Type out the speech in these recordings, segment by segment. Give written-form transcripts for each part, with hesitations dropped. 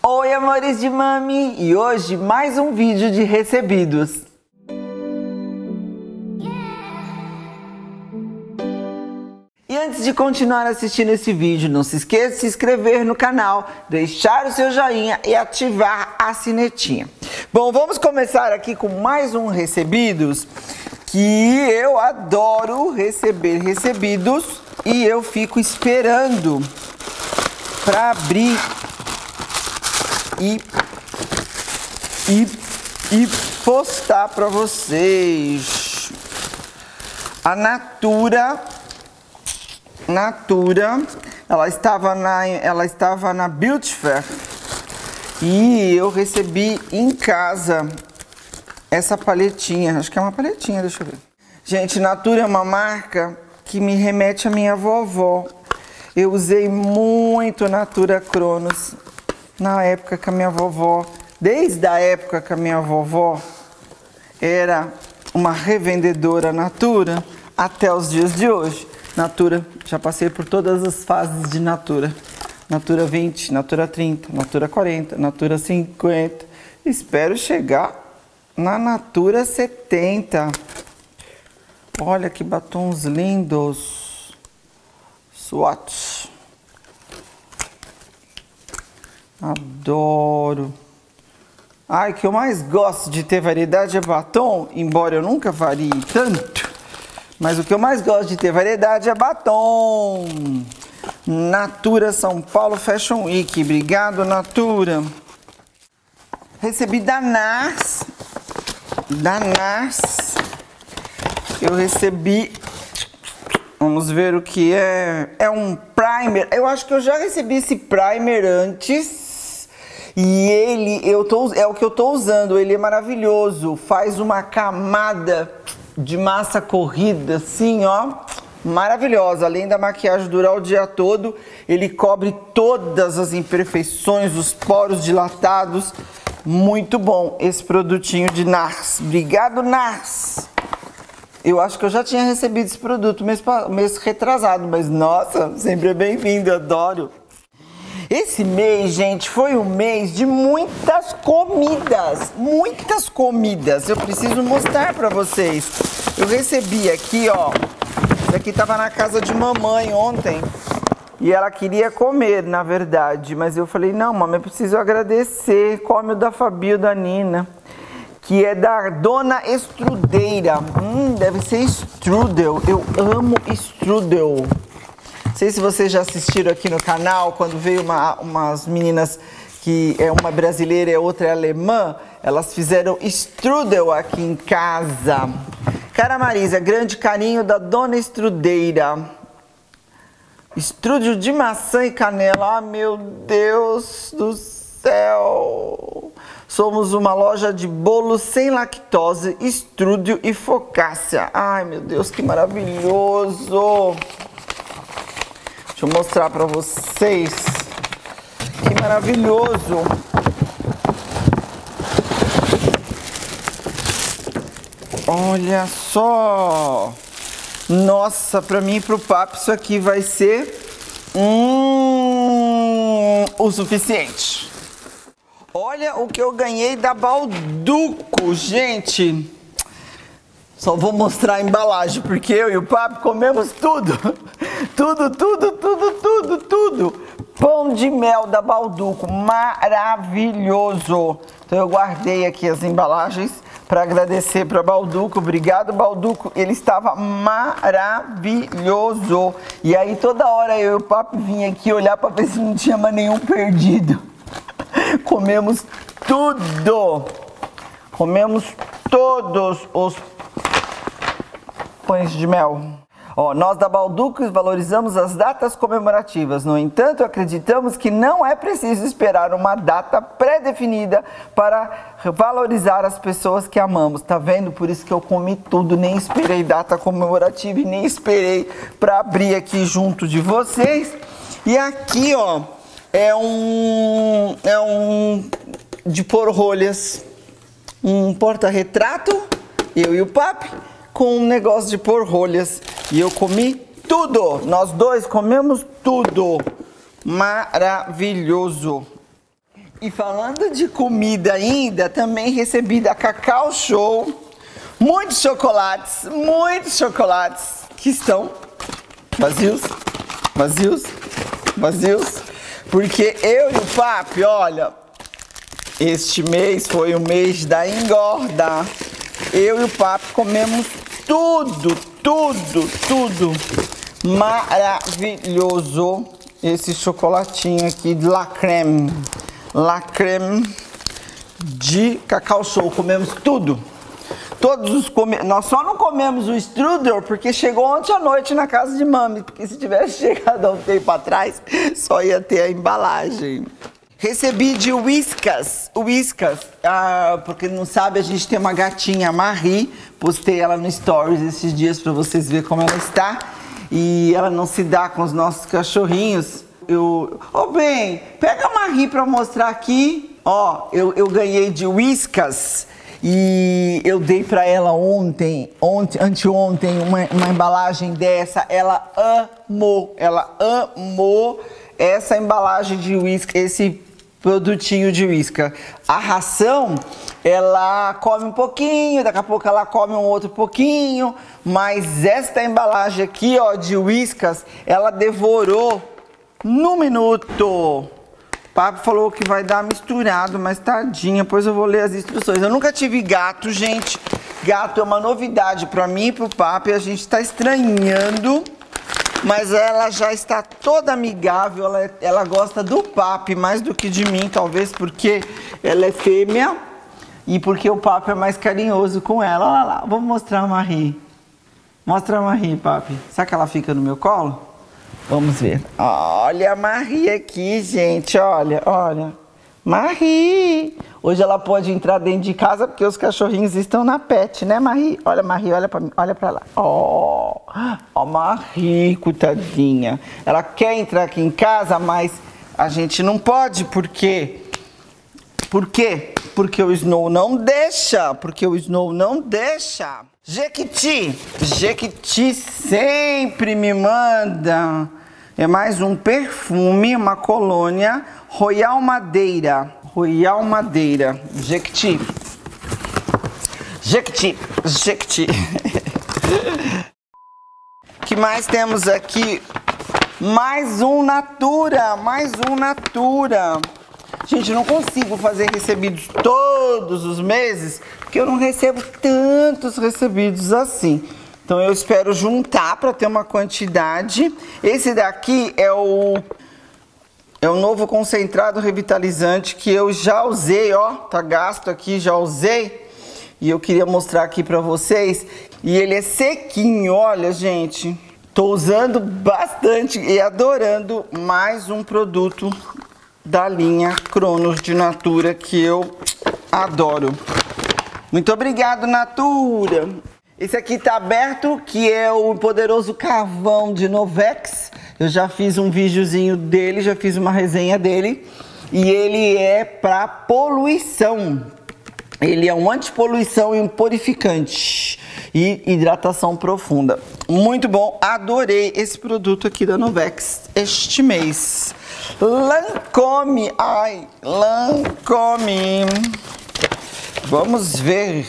Oi, amores de mami! E hoje mais um vídeo de recebidos. E antes de continuar assistindo esse vídeo, não se esqueça de se inscrever no canal, deixar o seu joinha e ativar a sinetinha. Bom, vamos começar aqui com mais um recebidos, que eu adoro receber recebidos e eu fico esperando para abrir e postar para vocês. A Natura, ela estava na Beauty Fair e eu recebi em casa essa paletinha. Acho que é uma paletinha, deixa eu ver. Gente, Natura é uma marca que me remete à minha vovó. Eu usei muito Natura Cronos na época que a minha vovó, desde a época que a minha vovó era uma revendedora Natura até os dias de hoje. Natura, já passei por todas as fases de Natura. Natura 20, Natura 30, Natura 40, Natura 50. Espero chegar na Natura 70. Olha que batons lindos. Swatch. Adoro. Ai, o que eu mais gosto de ter variedade é batom, embora eu nunca varie tanto. Mas o que eu mais gosto de ter variedade é batom. Natura São Paulo Fashion Week. Obrigado, Natura. Recebi da NARS. Eu recebi... Vamos ver o que é. É um primer. Eu acho que eu já recebi esse primer antes. E ele, é o que eu tô usando. Ele é maravilhoso. Faz uma camada de massa corrida, assim, ó. Maravilhosa. Além da maquiagem durar o dia todo, ele cobre todas as imperfeições, os poros dilatados. Muito bom esse produtinho de NARS. Obrigado, NARS. Eu acho que eu já tinha recebido esse produto mês retrasado, mas nossa, sempre é bem-vindo, adoro. Esse mês, gente, foi um mês de muitas comidas, Eu preciso mostrar pra vocês. Eu recebi aqui, ó, isso aqui tava na casa de mamãe ontem e ela queria comer, na verdade, mas eu falei, não, mamãe, eu preciso agradecer, come o da Fabio, da Nina. Que é da Dona Estrudeira. Deve ser strudel. Eu amo strudel. Não sei se vocês já assistiram aqui no canal, quando veio umas meninas que é uma brasileira e a outra é alemã, elas fizeram strudel aqui em casa. Cara Marisa, grande carinho da Dona Estrudeira. Strudel de maçã e canela. Ah, meu Deus do céu. Somos uma loja de bolos sem lactose, strudel e focaccia. Ai, meu Deus, que maravilhoso! Deixa eu mostrar para vocês. Que maravilhoso! Olha só! Nossa, para mim e pro papo isso aqui vai ser o suficiente. Olha o que eu ganhei da Balduco, gente. Só vou mostrar a embalagem, porque eu e o papo comemos tudo. Tudo. Pão de mel da Balduco, maravilhoso. Então eu guardei aqui as embalagens para agradecer para Balduco. Obrigado, Balduco. Ele estava maravilhoso. E aí toda hora eu e o papo vinha aqui olhar para ver se não tinha mais nenhum perdido. Comemos tudo. Comemos todos os pães de mel. Ó, nós da Balduco valorizamos as datas comemorativas. No entanto, acreditamos que não é preciso esperar uma data pré-definida para valorizar as pessoas que amamos. Tá vendo? Por isso que eu comi tudo. Nem esperei data comemorativa e nem esperei para abrir aqui junto de vocês. E aqui, ó, é um de pôr rolhas, um porta-retrato, eu e o papi, com um negócio de pôr rolhas. E eu comi tudo, nós dois comemos tudo. Maravilhoso. E falando de comida ainda, também recebi da Cacau Show muitos chocolates que estão vazios, porque eu e o Papi, olha, este mês foi o mês da engorda. Eu e o Papi comemos tudo maravilhoso. Esse chocolatinho aqui de La Crème de Cacau Show, comemos tudo. Nós só não comemos o strudel porque chegou ontem à noite na casa de mami, porque se tivesse chegado há um tempo atrás, só ia ter a embalagem. Recebi de Whiskas, porque não sabe, a gente tem uma gatinha, a Marie, postei ela no Stories esses dias pra vocês verem como ela está, e ela não se dá com os nossos cachorrinhos. Bem, pega a Marie pra mostrar aqui, ó, eu ganhei de Whiskas, e eu dei pra ela anteontem, uma embalagem dessa, ela amou essa embalagem de Whiskas, esse produtinho de Whiskas. A ração, ela come um pouquinho, daqui a pouco ela come um outro pouquinho, mas esta embalagem aqui, ó, de Whiskas, ela devorou no minuto. O Papi falou que vai dar misturado, mas tadinha, pois eu vou ler as instruções. Eu nunca tive gato, gente. Gato é uma novidade pra mim e pro Papi, a gente tá estranhando. Mas ela já está toda amigável, ela gosta do Papi mais do que de mim, talvez porque ela é fêmea e porque o Papi é mais carinhoso com ela. Olha lá, vamos mostrar a Marie. Mostra a Marie, Papi. Será que ela fica no meu colo? Vamos ver. Olha a Marie aqui, gente, olha. Marie! Hoje ela pode entrar dentro de casa porque os cachorrinhos estão na pet, né, Marie? Olha, Marie, olha pra mim, olha pra lá. Ó, Marie, coitadinha. Ela quer entrar aqui em casa, mas a gente não pode, por quê? Por quê? Porque o Snow não deixa, Jequiti sempre me manda. É mais um perfume, uma colônia Royal Madeira. Jequiti. Que mais temos aqui? Mais um Natura. Gente, eu não consigo fazer recebidos todos os meses, porque eu não recebo tantos recebidos assim. Então eu espero juntar para ter uma quantidade. Esse daqui é o novo concentrado revitalizante que eu já usei, ó, tá gasto aqui, já usei. E eu queria mostrar aqui para vocês. E ele é sequinho, olha, gente. Tô usando bastante e adorando mais um produto da linha Cronos de Natura que eu adoro. Muito obrigado, Natura. Esse aqui tá aberto, que é o poderoso carvão de Novex. Eu já fiz um videozinho dele, já fiz uma resenha dele. E ele é para poluição. Ele é um antipoluição e um purificante. E hidratação profunda. Muito bom, adorei esse produto aqui da Novex este mês. Lancôme, Lancôme. Vamos ver.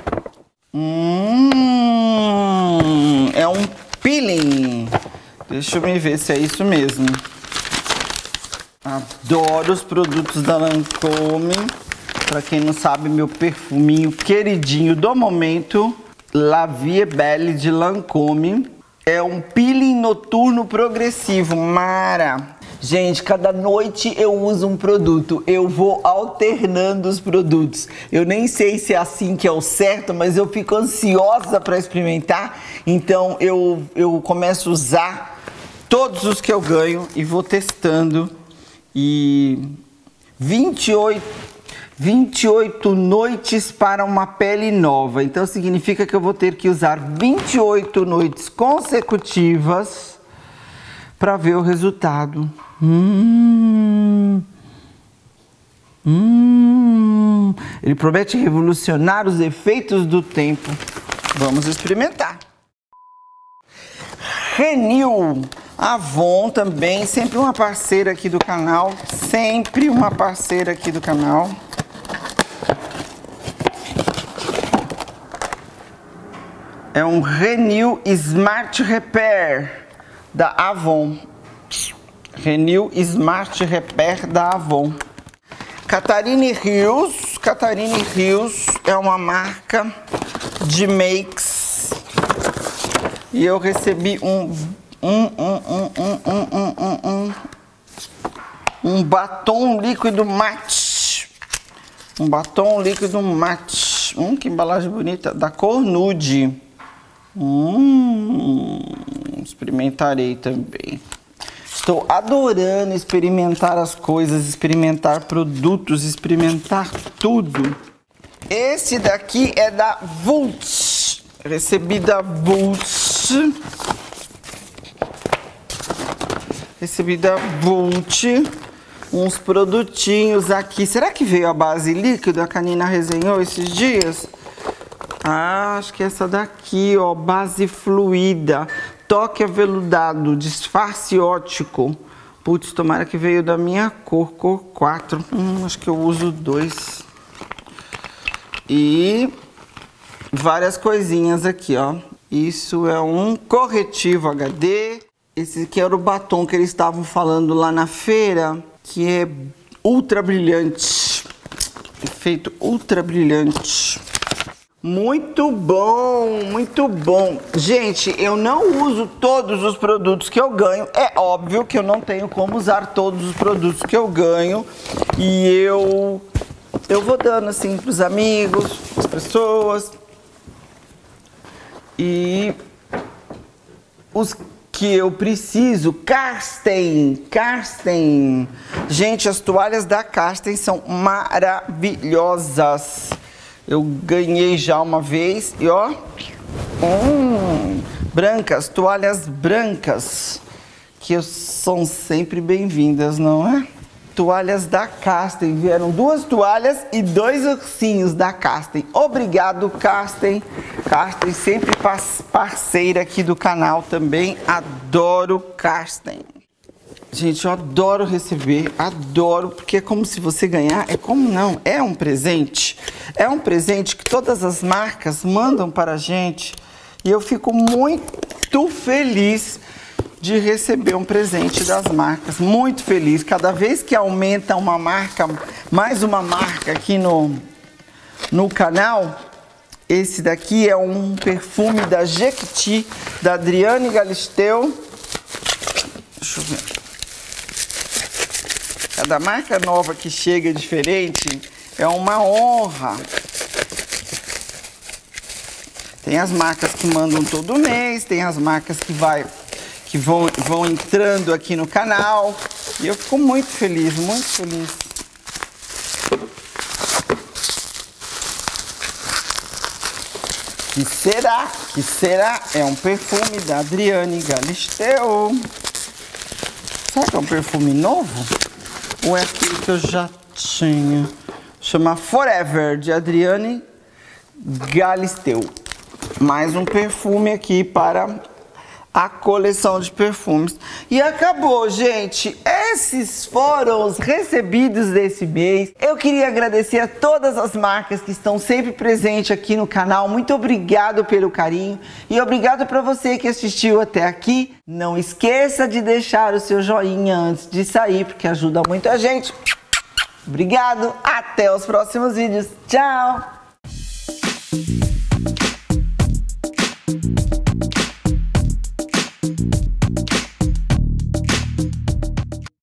É um peeling. Deixa eu me ver se é isso mesmo. Adoro os produtos da Lancôme. Pra quem não sabe, meu perfuminho queridinho do momento, La Vie Belle de Lancôme. É um peeling noturno progressivo, mara. Gente, cada noite eu uso um produto, eu vou alternando os produtos. Eu nem sei se é assim que é o certo, mas eu fico ansiosa para experimentar. Então eu começo a usar todos os que eu ganho e vou testando. E 28 noites para uma pele nova. Então significa que eu vou ter que usar 28 noites consecutivas para ver o resultado. Ele promete revolucionar os efeitos do tempo. Vamos experimentar. Renew Avon também, sempre uma parceira aqui do canal. Sempre uma parceira aqui do canal. É um Renew Smart Repair da Avon. Renew Smart Repair da Avon. Catherine Hills. Catherine Hills é uma marca de makes. E eu recebi um batom líquido mate. Um batom líquido mate. Que embalagem bonita. Da cor nude. Experimentarei também. Estou adorando experimentar as coisas, experimentar produtos, experimentar tudo. Esse daqui é da Vult. Recebi da Vult. Recebi da Vult uns produtinhos aqui. Será que veio a base líquida? A Canina resenhou esses dias? Ah, acho que é essa daqui, ó, base fluida, toque aveludado, disfarce ótico. Putz, tomara que veio da minha cor 4. Acho que eu uso 2. E várias coisinhas aqui, ó. Isso é um corretivo HD. Esse aqui era o batom que eles estavam falando lá na feira, que é ultra brilhante. Efeito ultra brilhante. Muito bom, muito bom. Gente, eu não uso todos os produtos que eu ganho. É óbvio que eu não tenho como usar todos os produtos que eu ganho. E eu vou dando assim para os amigos, as pessoas. E os que eu preciso, Karsten. Gente, as toalhas da Karsten são maravilhosas. Eu ganhei já uma vez e ó, brancas, toalhas brancas, que são sempre bem-vindas, não é? Toalhas da Karsten, vieram 2 toalhas e 2 ursinhos da Karsten. Obrigado, Karsten. Karsten sempre parceira aqui do canal também, adoro Karsten. Gente, eu adoro receber, adoro, porque é como se você ganhar, é como não, é um presente. É um presente que todas as marcas mandam para a gente e eu fico muito feliz de receber um presente das marcas, muito feliz. Cada vez que aumenta uma marca, mais uma marca aqui no canal, esse daqui é um perfume da Jequiti, da Adriane Galisteu. Deixa eu ver. Cada marca nova que chega diferente é uma honra. Tem as marcas que mandam todo mês, tem as marcas que vão entrando aqui no canal. E eu fico muito feliz, muito feliz. Que será? Que será? É um perfume da Adriane Galisteu. Será que é um perfume novo? Ou é aquele que eu já tinha? Chama Forever, de Adriane Galisteu. Mais um perfume aqui para a coleção de perfumes. E acabou, gente. Esses foram os recebidos desse mês. Eu queria agradecer a todas as marcas que estão sempre presentes aqui no canal. Muito obrigado pelo carinho. E obrigado para você que assistiu até aqui. Não esqueça de deixar o seu joinha antes de sair, porque ajuda muito a gente. Obrigado. Até os próximos vídeos. Tchau.